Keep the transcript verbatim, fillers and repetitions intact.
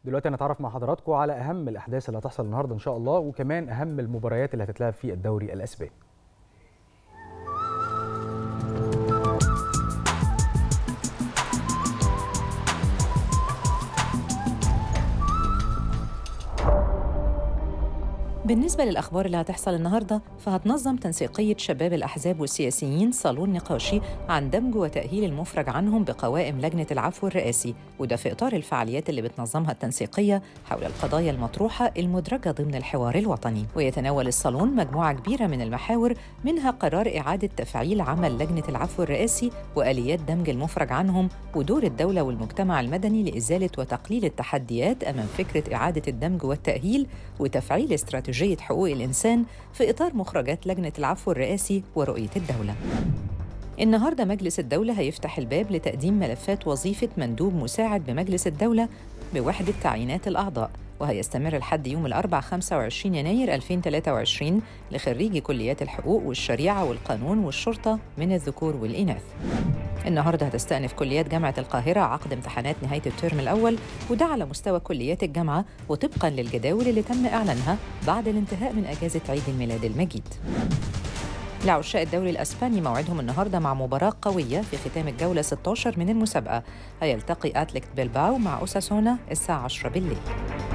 دلوقتي هنتعرف مع حضراتكم على أهم الأحداث اللي هتحصل النهارده إن شاء الله، وكمان أهم المباريات اللي هتتلعب في الدوري الأسباني. بالنسبة للأخبار اللي هتحصل النهاردة، فهتنظم تنسيقية شباب الأحزاب والسياسيين صالون نقاشي عن دمج وتأهيل المفرج عنهم بقوائم لجنة العفو الرئاسي، وده في إطار الفعاليات اللي بتنظمها التنسيقية حول القضايا المطروحة المدرجة ضمن الحوار الوطني. ويتناول الصالون مجموعة كبيرة من المحاور، منها قرار إعادة تفعيل عمل لجنة العفو الرئاسي وآليات دمج المفرج عنهم، ودور الدولة والمجتمع المدني لإزالة وتقليل التحديات أمام فكرة إعادة الدمج والتأهيل، وتفعيل استراتيجية حقوق الإنسان في إطار مخرجات لجنة العفو الرئاسي ورؤية الدولة. النهاردة مجلس الدولة هيفتح الباب لتقديم ملفات وظيفة مندوب مساعد بمجلس الدولة بوحدة تعيينات الأعضاء، وهيستمر لحد يوم الأربعاء خمسة وعشرين يناير ألفين وثلاثة وعشرين لخريجي كليات الحقوق والشريعة والقانون والشرطة من الذكور والإناث. النهارده هتستأنف كليات جامعة القاهرة عقد امتحانات نهاية الترم الأول، وده على مستوى كليات الجامعة وطبقاً للجداول اللي تم إعلانها بعد الانتهاء من أجازة عيد الميلاد المجيد. لعشاق الدوري الأسباني موعدهم النهارده مع مباراة قوية في ختام الجولة ستة عشر من المسابقة، هيلتقي أتلتيك بلباو مع أوساسونا الساعة عشرة بالليل.